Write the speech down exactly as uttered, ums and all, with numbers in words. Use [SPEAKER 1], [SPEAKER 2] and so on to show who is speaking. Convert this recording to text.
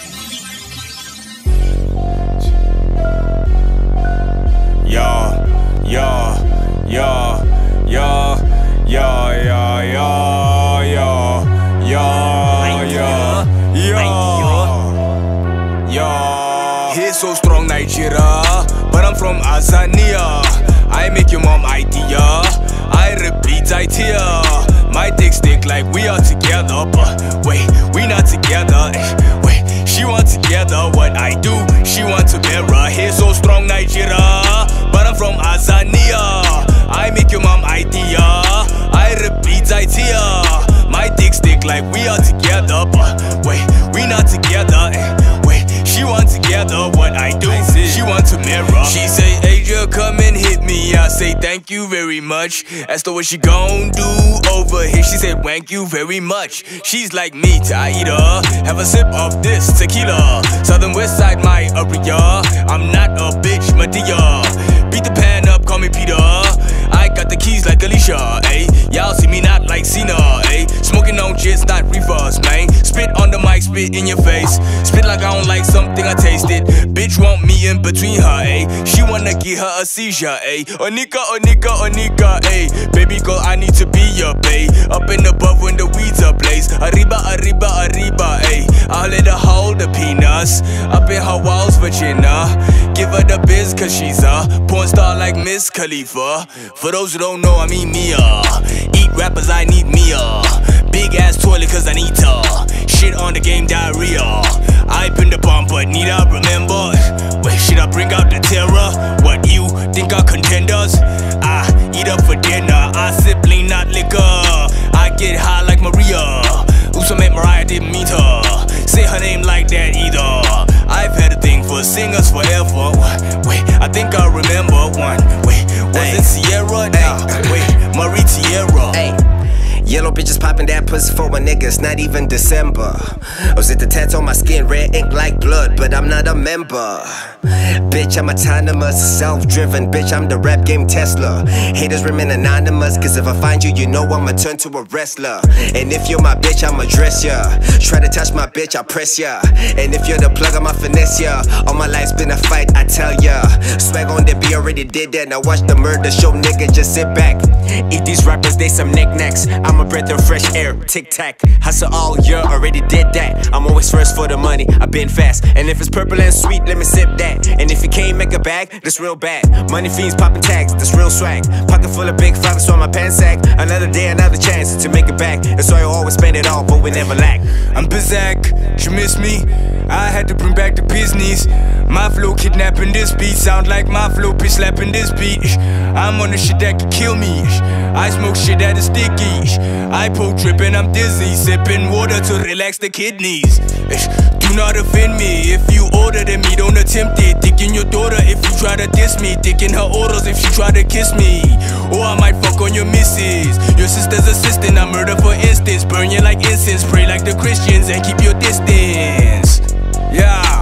[SPEAKER 1] Yeah, yeah, yeah, yeah, yeah, yeah, yeah, yeah, yeah, yeah, yeah. He's so strong, Nigeria, but I'm from Azania. I make your mom idea, I repeat idea. My dick stick like we are together, but wait, we not together. Wait, she want together, what I do, she want to mirror. He's so strong, Nigeria, but I'm from Azania. I make your mom idea, I repeat idea. My dick stick like we are together, but wait, we not together. Wait, she want together, what I do, she want to mirror. She say, Asia, come and hit me. I say, thank you very much. As to what she gon' do over here, she said, thank you very much. She's like me, Taida. Have a sip of this tequila. Southern West Side, my area. I'm not a bitch, Madea. Beat the pan up, call me Peter. I got the keys like Alicia, ayy. Y'all see me not like Cena, ayy. Smoking on jits, not reverse, man. Spit on the mic, spit in your face. Spit like I don't like something I tasted. Bitch want me in between her, ayy. She wanna give her a seizure, ayy. Onika, Onika, Onika, ayy. Baby girl, I need to be your bae. Up and above when the weeds are blaze. Arriba, arriba, arriba, ayy. I'll let her hold the peanuts. Up in her walls, Virginia. Give her the biz, cause she's a porn star like Miss Khalifa. For those who don't know, I mean Mia. Eat rappers, I need Mia. Big ass toilet, cause I need her. Shit on the game, diarrhea. I been the bomb, but need I remember? Wait, should I bring out the terror? What, you think are contenders? I eat up for dinner. I sip lean, not liquor. I get high like Maria. Uso met Mariah, didn't meet her. Say her name like that either. I've had a thing for singers forever. Wait, I think I remember one. Wait, was ay. It Sierra? Nah, wait, Marie Tierra. Ay.
[SPEAKER 2] Yellow bitches popping that pussy for my niggas, not even December. Was it the tattoo on my skin, red ink like blood, but I'm not a member. Bitch, I'm autonomous, self-driven, bitch, I'm the rap game Tesla. Haters remain anonymous, cause if I find you, you know I'ma turn to a wrestler. And if you're my bitch, I'ma dress ya. Try to touch my bitch, I'll press ya. And if you're the plug, I'ma finesse ya. All my life's been a fight, I tell ya. Swag on the beat, already did that. Now watch the murder show, nigga, just sit back. Eat these rappers, they some knickknacks. I'm a breath of fresh air, tic-tac. Hustle all year, already did that. I'm always first for the money, I been fast. And if it's purple and sweet, let me sip that. And if you can't make a bag, that's real bad. Money fiends popping tags, that's real swag. Pocket full of big flags, so my pants sack. Another day, another chance to make it back. That's why I always spend it all, but we never lack.
[SPEAKER 1] I'm Bizak, you miss me? I had to bring back the business. My flow kidnapping this beat, sound like my flow pitch slapping this beat. I'm on the shit that can kill me. I smoke shit that is sticky. I poke dripping, I'm dizzy. Sipping water to relax the kidneys. Do not offend me if you order the meat, don't attempt it. Dick in your daughter if you try to diss me. Dick in her orders if she try to kiss me. Or I might fuck on your missus. Your sister's assistant, I murder for instance. Burn you like incense, pray like the Christians and keep your distance. Yeah.